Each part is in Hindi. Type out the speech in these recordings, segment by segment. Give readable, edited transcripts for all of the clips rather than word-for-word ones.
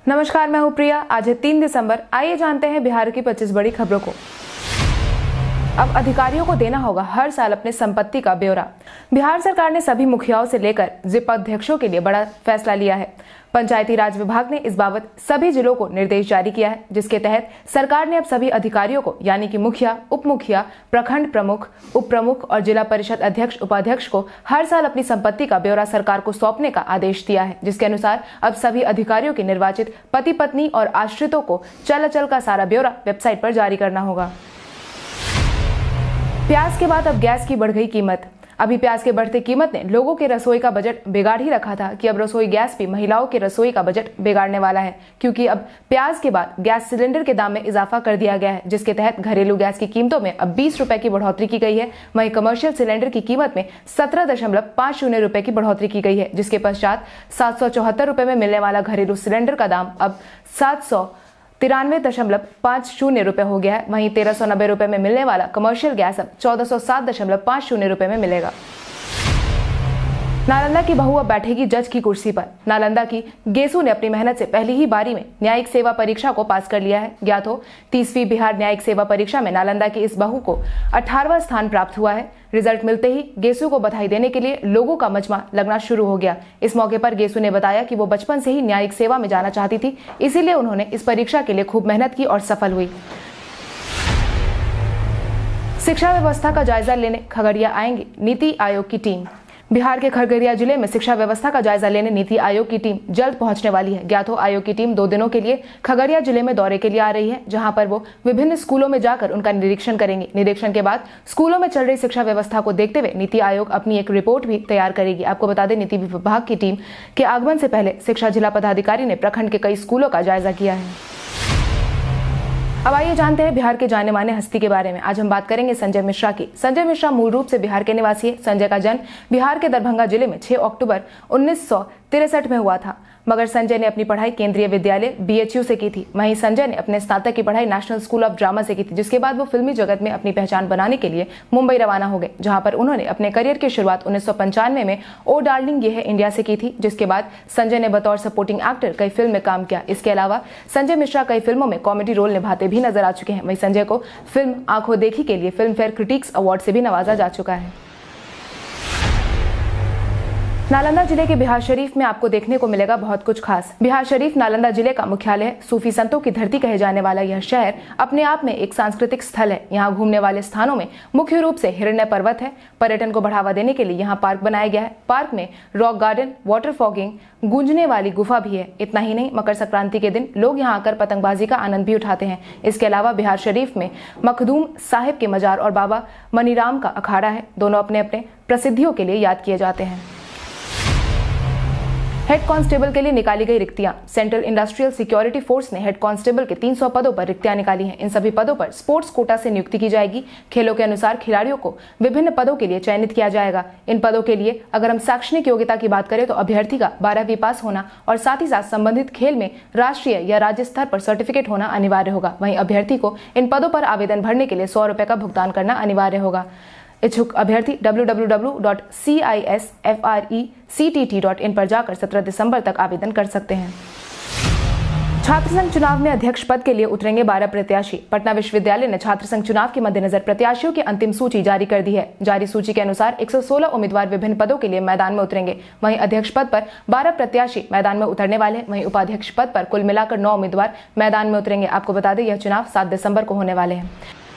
नमस्कार, मैं हूं प्रिया। आज है 3 दिसंबर। आइए जानते हैं बिहार की 25 बड़ी खबरों को। अब अधिकारियों को देना होगा हर साल अपने संपत्ति का ब्यौरा। बिहार सरकार ने सभी मुखियाओं से लेकर जिप अध्यक्षों के लिए बड़ा फैसला लिया है। पंचायती राज विभाग ने इस बाबत सभी जिलों को निर्देश जारी किया है, जिसके तहत सरकार ने अब सभी अधिकारियों को यानी कि मुखिया, उप मुखिया, प्रखंड प्रमुख, उप प्रमुख और जिला परिषद अध्यक्ष, उपाध्यक्ष को हर साल अपनी संपत्ति का ब्यौरा सरकार को सौंपने का आदेश दिया है, जिसके अनुसार अब सभी अधिकारियों के निर्वाचित पति पत्नी और आश्रितों को चल अचल का सारा ब्यौरा वेबसाइट पर जारी करना होगा। प्याज के बाद अब गैस की बढ़ गई कीमत। अभी प्याज के बढ़ते कीमत ने लोगों के रसोई का बजट बिगाड़ ही रखा था कि अब रसोई गैस भी महिलाओं के रसोई का बजट बिगाड़ने वाला है, क्योंकि अब प्याज के बाद गैस सिलेंडर के दाम में इजाफा कर दिया गया है, जिसके तहत घरेलू गैस की कीमतों में अब 20 रुपए की बढ़ोतरी की गई है। वहीं कमर्शियल सिलेंडर की कीमत में 17.50 रुपए की बढ़ोतरी की गई है, जिसके पश्चात 774 रुपए में मिलने वाला घरेलू सिलेंडर का दाम अब 793.50 रुपए हो गया है। वहीं 1390 रुपए में मिलने वाला कमर्शियल गैस अब 1407.50 रुपए में मिलेगा। नालंदा की बहू अब बैठेगी जज की कुर्सी पर। नालंदा की गेसू ने अपनी मेहनत से पहली ही बारी में न्यायिक सेवा परीक्षा को पास कर लिया है। ज्ञात हो 30वीं बिहार न्यायिक सेवा परीक्षा में नालंदा की इस बहू को 18वां स्थान प्राप्त हुआ है। रिजल्ट मिलते ही गेसू को बधाई देने के लिए लोगों का मजमा लगना शुरू हो गया। इस मौके पर गेसू ने बताया कि वो बचपन से ही न्यायिक सेवा में जाना चाहती थी, इसीलिए उन्होंने इस परीक्षा के लिए खूब मेहनत की और सफल हुई। शिक्षा व्यवस्था का जायजा लेने खगड़िया आएंगी नीति आयोग की टीम। बिहार के खगड़िया जिले में शिक्षा व्यवस्था का जायजा लेने नीति आयोग की टीम जल्द पहुंचने वाली है। ज्ञात हो आयोग की टीम 2 दिनों के लिए खगड़िया जिले में दौरे के लिए आ रही है, जहां पर वो विभिन्न स्कूलों में जाकर उनका निरीक्षण करेंगे। निरीक्षण के बाद स्कूलों में चल रही शिक्षा व्यवस्था को देखते हुए नीति आयोग अपनी एक रिपोर्ट भी तैयार करेगी। आपको बता दें, नीति विभाग की टीम के आगमन से पहले शिक्षा जिला पदाधिकारी ने प्रखंड के कई स्कूलों का जायजा किया है। अब आइए जानते हैं बिहार के जाने माने हस्ती के बारे में। आज हम बात करेंगे संजय मिश्रा की। संजय मिश्रा मूल रूप से बिहार के निवासी है। संजय का जन्म बिहार के दरभंगा जिले में 6 अक्टूबर 1963 में हुआ था, मगर संजय ने अपनी पढ़ाई केंद्रीय विद्यालय BHU से की थी। वहीं संजय ने अपने स्नातक की पढ़ाई नेशनल स्कूल ऑफ ड्रामा से की थी, जिसके बाद वो फिल्मी जगत में अपनी पहचान बनाने के लिए मुंबई रवाना हो गए, जहां पर उन्होंने अपने करियर की शुरुआत 1995 में ओ डार्लिंग ये है इंडिया से की थी, जिसके बाद संजय ने बतौर सपोर्टिंग एक्टर कई फिल्म में काम किया। इसके अलावा संजय मिश्रा कई फिल्मों में कॉमेडी रोल निभाते भी नजर आ चुके हैं। वहीं संजय को फिल्म आंखों देखी के लिए फिल्मफेयर क्रिटिक्स अवार्ड से भी नवाजा जा चुका है। नालंदा जिले के बिहारशरीफ में आपको देखने को मिलेगा बहुत कुछ खास। बिहारशरीफ नालंदा जिले का मुख्यालय है। सूफी संतों की धरती कहे जाने वाला यह शहर अपने आप में एक सांस्कृतिक स्थल है। यहाँ घूमने वाले स्थानों में मुख्य रूप से हिरण्य पर्वत है। पर्यटन को बढ़ावा देने के लिए यहाँ पार्क बनाया गया है। पार्क में रॉक गार्डन, वाटर फॉगिंग, गूंजने वाली गुफा भी है। इतना ही नहीं, मकर संक्रांति के दिन लोग यहाँ आकर पतंगबाजी का आनंद भी उठाते हैं। इसके अलावा बिहारशरीफ में मखदूम साहिब के मजार और बाबा मनीराम का अखाड़ा है। दोनों अपने अपने प्रसिद्धियों के लिए याद किए जाते हैं। हेड कांस्टेबल के लिए निकाली गई रिक्तियां। सेंट्रल इंडस्ट्रियल सिक्योरिटी फोर्स ने हेड कांस्टेबल के 300 पदों पर रिक्तियां निकाली हैं। इन सभी पदों पर स्पोर्ट्स कोटा से नियुक्ति की जाएगी। खेलों के अनुसार खिलाड़ियों को विभिन्न पदों के लिए चयनित किया जाएगा। इन पदों के लिए अगर हम शैक्षणिक योग्यता की बात करें तो अभ्यर्थी का 12वीं पास होना और साथ ही साथ संबंधित खेल में राष्ट्रीय या राज्य स्तर पर सर्टिफिकेट होना अनिवार्य होगा। वहीं अभ्यर्थी को इन पदों पर आवेदन भरने के लिए 100 रुपए का भुगतान करना अनिवार्य होगा। इच्छुक अभ्यर्थी www.cisfrectt.in पर जाकर 17 दिसंबर तक आवेदन कर सकते हैं। छात्र संघ चुनाव में अध्यक्ष पद के लिए उतरेंगे 12 प्रत्याशी। पटना विश्वविद्यालय ने छात्र संघ चुनाव के मद्देनजर प्रत्याशियों की अंतिम सूची जारी कर दी है। जारी सूची के अनुसार 116 उम्मीदवार विभिन्न पदों के लिए मैदान में उतरेंगे। वहीं अध्यक्ष पद पर 12 प्रत्याशी मैदान में उतरने वाले हैं। वहीं उपाध्यक्ष पद पर कुल मिलाकर 9 उम्मीदवार मैदान में उतरेंगे। आपको बता दें, यह चुनाव 7 दिसंबर को होने वाले हैं।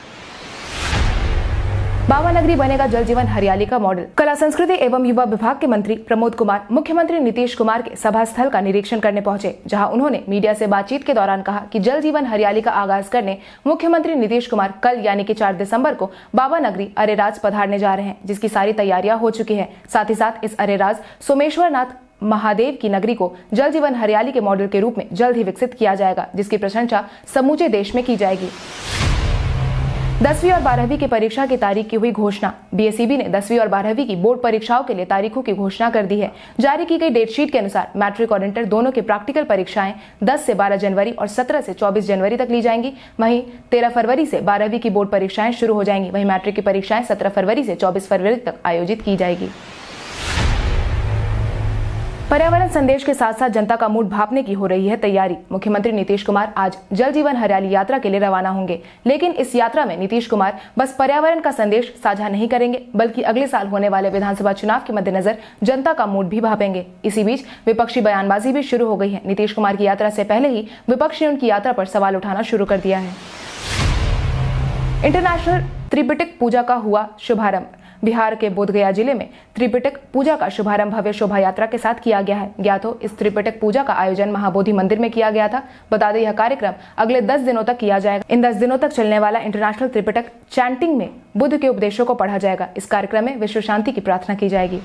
बाबा नगरी बनेगा जल जीवन हरियाली का मॉडल। कला संस्कृति एवं युवा विभाग के मंत्री प्रमोद कुमार मुख्यमंत्री नीतीश कुमार के सभा स्थल का निरीक्षण करने पहुंचे, जहां उन्होंने मीडिया से बातचीत के दौरान कहा कि जल जीवन हरियाली का आगाज करने मुख्यमंत्री नीतीश कुमार कल यानी कि 4 दिसंबर को बाबा नगरी अरेराज पधारने जा रहे हैं, जिसकी सारी तैयारियां हो चुकी है। साथ ही साथ इस अरेराज सोमेश्वर नाथ महादेव की नगरी को जल जीवन हरियाली के मॉडल के रूप में जल्द ही विकसित किया जाएगा, जिसकी प्रशंसा समूचे देश में की जाएगी। 10वीं और 12वीं की परीक्षा की तारीख की हुई घोषणा। BSEB ने 10वीं और 12वीं की बोर्ड परीक्षाओं के लिए तारीखों की घोषणा कर दी है। जारी की गई डेटशीट के अनुसार मैट्रिक और इंटर दोनों की प्रैक्टिकल परीक्षाएं 10 से 12 जनवरी और 17 से 24 जनवरी तक ली जाएंगी। वहीं 13 फरवरी से 12वीं की बोर्ड परीक्षाएं शुरू हो जाएंगी। वहीं मैट्रिक की परीक्षाएं 17 फरवरी से 24 फरवरी तक आयोजित की जाएगी। पर्यावरण संदेश के साथ साथ जनता का मूड भांपने की हो रही है तैयारी। मुख्यमंत्री नीतीश कुमार आज जल जीवन हरियाली यात्रा के लिए रवाना होंगे, लेकिन इस यात्रा में नीतीश कुमार बस पर्यावरण का संदेश साझा नहीं करेंगे, बल्कि अगले साल होने वाले विधानसभा चुनाव के मद्देनजर जनता का मूड भी भांपेंगे। इसी बीच विपक्षी बयानबाजी भी शुरू हो गई है। नीतीश कुमार की यात्रा से पहले ही विपक्ष ने उनकी यात्रा पर सवाल उठाना शुरू कर दिया है। इंटरनेशनल त्रिपिटक पूजा का हुआ शुभारंभ। बिहार के बोधगया जिले में त्रिपिटक पूजा का शुभारंभ भव्य शोभा यात्रा के साथ किया गया है। ज्ञात हो, इस त्रिपिटक पूजा का आयोजन महाबोधि मंदिर में किया गया था। बता दें, यह कार्यक्रम अगले 10 दिनों तक किया जाएगा। इन 10 दिनों तक चलने वाला इंटरनेशनल त्रिपिटक चैंटिंग में बुद्ध के उपदेशों को पढ़ा जाएगा। इस कार्यक्रम में विश्व शांति की प्रार्थना की जाएगी।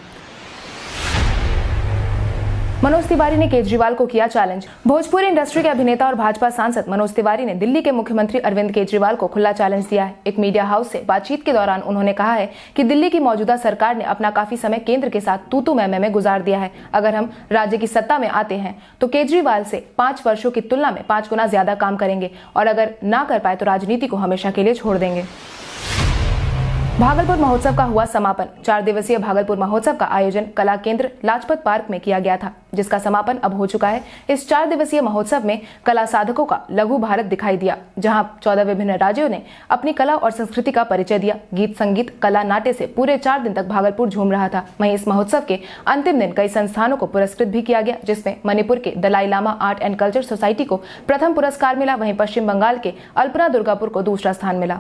मनोज तिवारी ने केजरीवाल को किया चैलेंज। भोजपुरी इंडस्ट्री के अभिनेता और भाजपा सांसद मनोज तिवारी ने दिल्ली के मुख्यमंत्री अरविंद केजरीवाल को खुला चैलेंज दिया है। एक मीडिया हाउस से बातचीत के दौरान उन्होंने कहा है कि दिल्ली की मौजूदा सरकार ने अपना काफी समय केंद्र के साथ तू मैं में गुजार दिया है। अगर हम राज्य की सत्ता में आते हैं तो केजरीवाल से 5 वर्षों की तुलना में 5 गुना ज्यादा काम करेंगे, और अगर ना कर पाए तो राजनीति को हमेशा के लिए छोड़ देंगे। भागलपुर महोत्सव का हुआ समापन। 4 दिवसीय भागलपुर महोत्सव का आयोजन कला केंद्र लाजपत पार्क में किया गया था, जिसका समापन अब हो चुका है। इस 4 दिवसीय महोत्सव में कला साधकों का लघु भारत दिखाई दिया, जहां 14 विभिन्न राज्यों ने अपनी कला और संस्कृति का परिचय दिया। गीत, संगीत, कला, नाट्य से पूरे 4 दिन तक भागलपुर झूम रहा था। वहीं इस महोत्सव के अंतिम दिन कई संस्थानों को पुरस्कृत भी किया गया, जिसमें मणिपुर के Dalai Lama art and culture society को प्रथम पुरस्कार मिला। वहीं पश्चिम बंगाल के अल्पना दुर्गापुर को दूसरा स्थान मिला।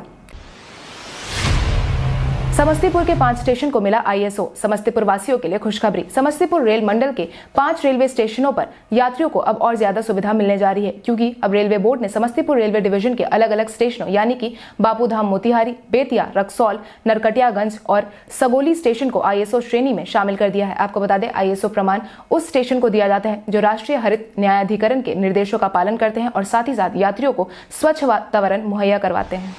समस्तीपुर के 5 स्टेशन को मिला ISO। समस्तीपुर वासियों के लिए खुशखबरी। समस्तीपुर रेल मंडल के 5 रेलवे स्टेशनों पर यात्रियों को अब और ज्यादा सुविधा मिलने जा रही है, क्योंकि अब रेलवे बोर्ड ने समस्तीपुर रेलवे डिवीजन के अलग अलग स्टेशनों यानी कि बापूधाम मोतिहारी, बेतिया, रक्सौल, नरकटियागंज और सगोली स्टेशन को ISO श्रेणी में शामिल कर दिया है। आपको बता दें, ISO प्रमाण उस स्टेशन को दिया जाता है जो राष्ट्रीय हरित न्यायाधिकरण के निर्देशों का पालन करते हैं और साथ ही साथ यात्रियों को स्वच्छ वातावरण मुहैया करवाते हैं।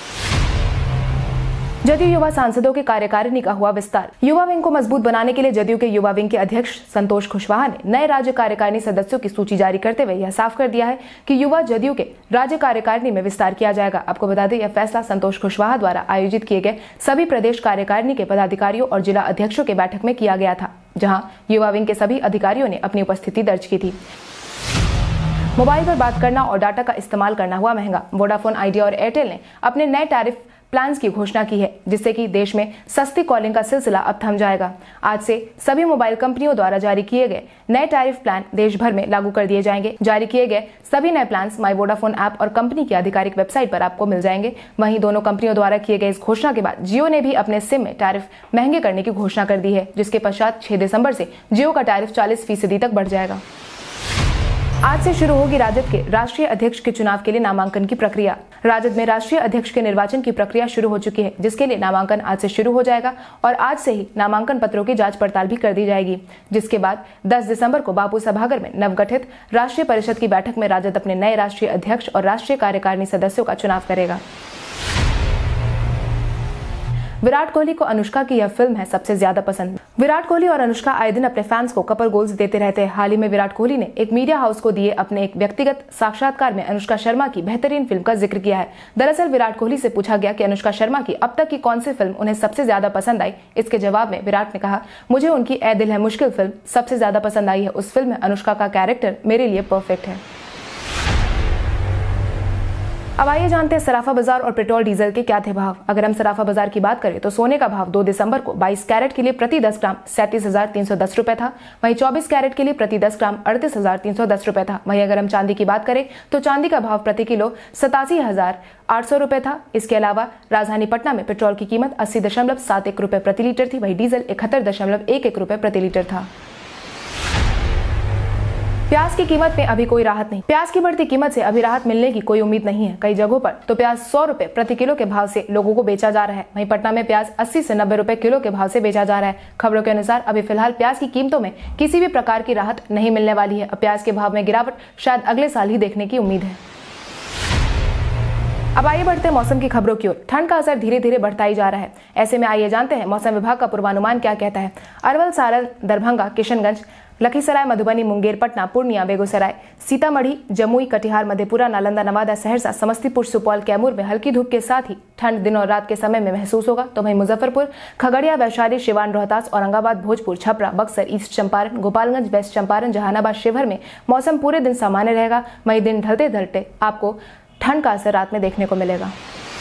जदयू युवा सांसदों की कार्यकारिणी का हुआ विस्तार। युवा विंग को मजबूत बनाने के लिए जदयू के युवा विंग के अध्यक्ष संतोष कुशवाहा ने नए राज्य कार्यकारिणी सदस्यों की सूची जारी करते हुए यह साफ कर दिया है कि युवा जदयू के राज्य कार्यकारिणी में विस्तार किया जाएगा। आपको बता दें, यह फैसला संतोष कुशवाहा द्वारा आयोजित किए गए सभी प्रदेश कार्यकारिणी के पदाधिकारियों और जिला अध्यक्षों के बैठक में किया गया था, जहाँ युवा विंग के सभी अधिकारियों ने अपनी उपस्थिति दर्ज की थी। मोबाइल पर बात करना और डाटा का इस्तेमाल करना हुआ महंगा। वोडाफोन, आइडिया और एयरटेल ने अपने नए टैरिफ प्लान्स की घोषणा की है, जिससे कि देश में सस्ती कॉलिंग का सिलसिला अब थम जाएगा। आज से सभी मोबाइल कंपनियों द्वारा जारी किए गए नए टैरिफ प्लान देश भर में लागू कर दिए जाएंगे। जारी किए गए सभी नए प्लान्स माई वोडाफोन ऐप और कंपनी की आधिकारिक वेबसाइट पर आपको मिल जाएंगे। वहीं दोनों कंपनियों द्वारा किए गए इस घोषणा के बाद जियो ने भी अपने सिम में टैरिफ महंगे करने की घोषणा कर दी है, जिसके पश्चात 6 दिसंबर से जियो का टैरिफ 40% तक बढ़ जाएगा। आज से शुरू होगी राजद के राष्ट्रीय अध्यक्ष के चुनाव के लिए नामांकन की प्रक्रिया। राजद में राष्ट्रीय अध्यक्ष के निर्वाचन की प्रक्रिया शुरू हो चुकी है, जिसके लिए नामांकन आज से शुरू हो जाएगा और आज से ही नामांकन पत्रों की जांच पड़ताल भी कर दी जाएगी, जिसके बाद 10 दिसंबर को बापू सभागार में नवगठित राष्ट्रीय परिषद की बैठक में राजद अपने नए राष्ट्रीय अध्यक्ष और राष्ट्रीय कार्यकारिणी सदस्यों का चुनाव करेगा। विराट कोहली को अनुष्का की यह फिल्म है सबसे ज्यादा पसंद। विराट कोहली और अनुष्का आए दिन अपने फैंस को कपल गोल्स देते रहते हैं। हाल ही में विराट कोहली ने एक मीडिया हाउस को दिए अपने एक व्यक्तिगत साक्षात्कार में अनुष्का शर्मा की बेहतरीन फिल्म का जिक्र किया है। दरअसल विराट कोहली से पूछा गया कि अनुष्का शर्मा की अब तक की कौन सी फिल्म उन्हें सबसे ज्यादा पसंद आई। इसके जवाब में विराट ने कहा, मुझे उनकी ए दिल है मुश्किल फिल्म सबसे ज्यादा पसंद आई है। उस फिल्म में अनुष्का का कैरेक्टर मेरे लिए परफेक्ट है। अब आइए जानते हैं सराफा बाजार और पेट्रोल डीजल के क्या थे भाव। अगर हम सराफा बाजार की बात करें तो सोने का भाव 2 दिसंबर को 22 कैरेट के लिए प्रति 10 ग्राम 37,310 रुपए था। वहीं 24 कैरेट के लिए प्रति 10 ग्राम 38,310 रुपए था। वहीं अगर हम चांदी की बात करें तो चांदी का भाव प्रति किलो 87,800 रुपए था। इसके अलावा राजधानी पटना में पेट्रोल की कीमत 80.71 रुपए प्रति लीटर थी। वहीं डीजल 71.11 रुपए प्रति लीटर था। प्याज की कीमत में अभी कोई राहत नहीं। प्याज की बढ़ती कीमत से अभी राहत मिलने की कोई उम्मीद नहीं है। कई जगहों पर तो प्याज 100 रुपए प्रति किलो के भाव से लोगों को बेचा जा रहा है। वहीं पटना में प्याज 80 से 90 रुपए किलो के भाव से बेचा जा रहा है। खबरों के अनुसार अभी फिलहाल प्याज की कीमतों में किसी भी प्रकार की राहत नहीं मिलने वाली है। अब प्याज के भाव में गिरावट शायद अगले साल ही देखने की उम्मीद है। अब आइए बढ़ते हैं मौसम की खबरों की ओर। ठंड का असर धीरे धीरे बढ़ता ही जा रहा है। ऐसे में आइए जानते हैं मौसम विभाग का पूर्वानुमान क्या कहता है। अरवल, सारण, दरभंगा, किशनगंज, लखीसराय, मधुबनी, मुंगेर, पटना, पूर्णिया, बेगूसराय, सीतामढ़ी, जमुई, कटिहार, मधेपुरा, नालंदा, नवादा, सहरसा, समस्तीपुर, सुपौल, कैमूर में हल्की धूप के साथ ही ठंड दिन और रात के समय में महसूस होगा। तो वहीं मुजफ्फरपुर, खगड़िया, वैशाली, सिवान, रोहतास, औरंगाबाद, भोजपुर, छपरा, बक्सर, ईस्ट चंपारण, गोपालगंज, वेस्ट चंपारण, जहानाबाद, शिवहर में मौसम पूरे दिन सामान्य रहेगा। वहीं दिन ढलते ढलते आपको ठंड का असर रात में देखने को मिलेगा।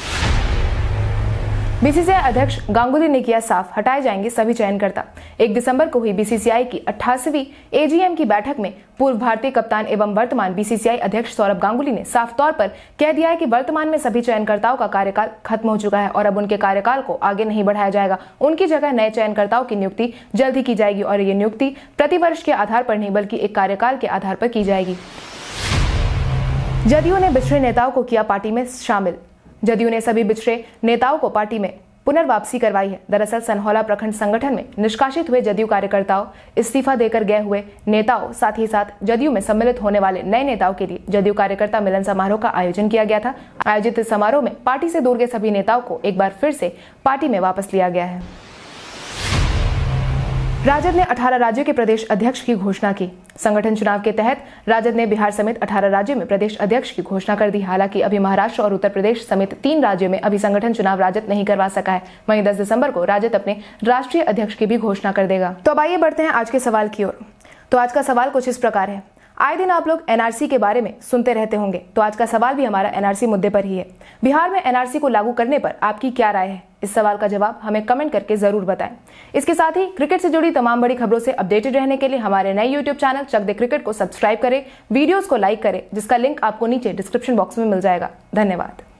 बीसीसीआई अध्यक्ष गांगुली ने किया साफ, हटाए जाएंगे सभी चयनकर्ता। 1 दिसंबर को हुई बीसीसीआई की 88वीं एजीएम की बैठक में पूर्व भारतीय कप्तान एवं वर्तमान बीसीसीआई अध्यक्ष सौरभ गांगुली ने साफ तौर पर कह दिया है कि वर्तमान में सभी चयनकर्ताओं का कार्यकाल खत्म हो चुका है और अब उनके कार्यकाल को आगे नहीं बढ़ाया जाएगा। उनकी जगह नए चयनकर्ताओं की नियुक्ति जल्द ही की जाएगी और ये नियुक्ति प्रतिवर्ष के आधार पर नहीं बल्कि एक कार्यकाल के आधार पर की जाएगी। जदयू ने बिछड़े नेताओं को किया पार्टी में शामिल। जदयू ने सभी बिछड़े नेताओं को पार्टी में पुनर्वापसी करवाई है। दरअसल सनहौला प्रखंड संगठन में निष्कासित हुए जदयू कार्यकर्ताओं, इस्तीफा देकर गए हुए नेताओं, साथ ही साथ जदयू में सम्मिलित होने वाले नए नेताओं के लिए जदयू कार्यकर्ता मिलन समारोह का आयोजन किया गया था। आयोजित इस समारोह में पार्टी से दूर गए सभी नेताओं को एक बार फिर से पार्टी में वापस लिया गया है। राजद ने 18 राज्यों के प्रदेश अध्यक्ष की घोषणा की। संगठन चुनाव के तहत राजद ने बिहार समेत 18 राज्यों में प्रदेश अध्यक्ष की घोषणा कर दी। हालांकि अभी महाराष्ट्र और उत्तर प्रदेश समेत 3 राज्यों में अभी संगठन चुनाव राजद नहीं करवा सका है। वहीं 10 दिसंबर को राजद अपने राष्ट्रीय अध्यक्ष की भी घोषणा कर देगा। तो अब आइए बढ़ते हैं आज के सवाल की ओर। तो आज का सवाल कुछ इस प्रकार है। आए दिन आप लोग एनआरसी के बारे में सुनते रहते होंगे, तो आज का सवाल भी हमारा एनआरसी मुद्दे पर ही है। बिहार में एनआरसी को लागू करने पर आपकी क्या राय है? इस सवाल का जवाब हमें कमेंट करके जरूर बताएं। इसके साथ ही क्रिकेट से जुड़ी तमाम बड़ी खबरों से अपडेटेड रहने के लिए हमारे नए YouTube channel Chak De cricket को सब्सक्राइब करें, वीडियोस को लाइक करें, जिसका लिंक आपको नीचे डिस्क्रिप्शन बॉक्स में मिल जाएगा। धन्यवाद।